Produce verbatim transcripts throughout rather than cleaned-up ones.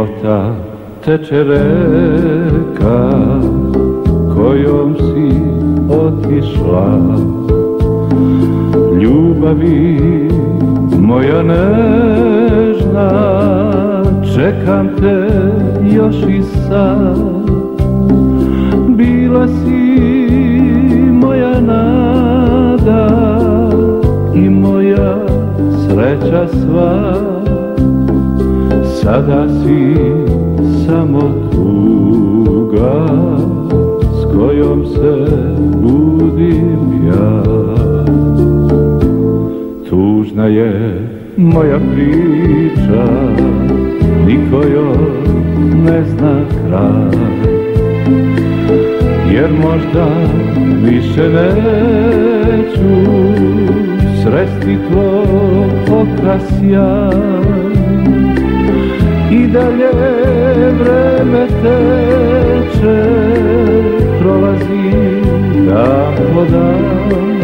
života teče reka kojom si otišla. Ljubavi moja nežna, čekam te još i sad. Bila si moja nada i moja sreća sva. Sada si samo tuga s kojom se budim ja. Tužna je moja priča, niko joj ne zna kraj. Jer možda više neću sresti tvoj okras sjaj. I dalje vreme teče, prolazi dan po dan.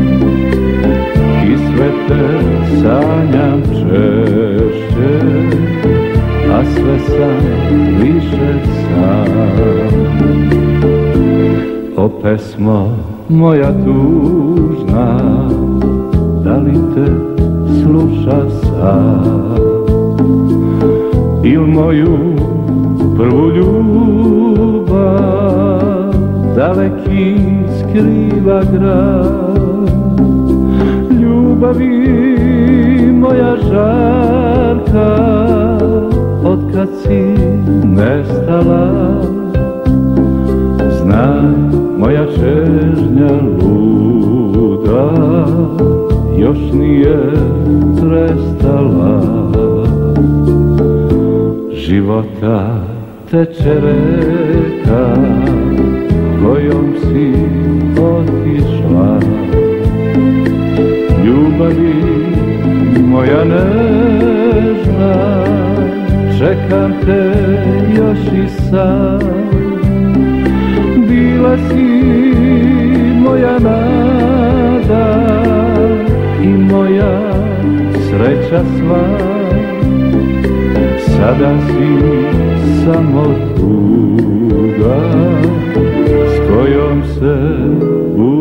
I sve te sanjam češće, a sve sam više sam. O pesmo moja tužna, da li te sluša sad? Il moju prvu ljubav daleki skriva grad. Ljubavi moja žarka, otkad si nestala. Znaj, moja čežnja luda još nije prestala. Života teče reka kojom si otišla. Ljubavi moja nežna, čekam te još i sad. Bila si moja nada i moja sreća sva. Sada si samo tuga s kojom se